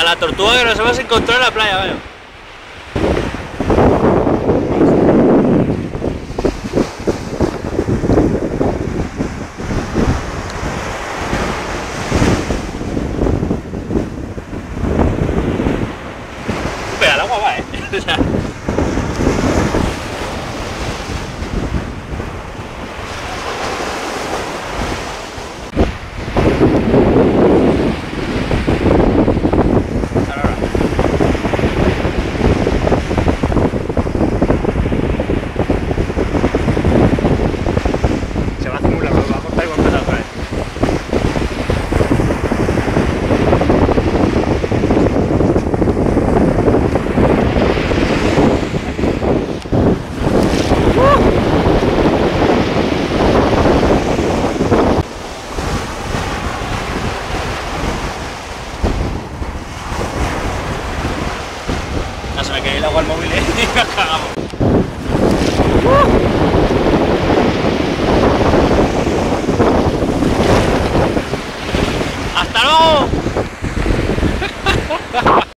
la tortuga que nos hemos encontrado en la playa, bueno. Pero el agua va, o sea. Se me cae el agua al móvil y nos cagamos.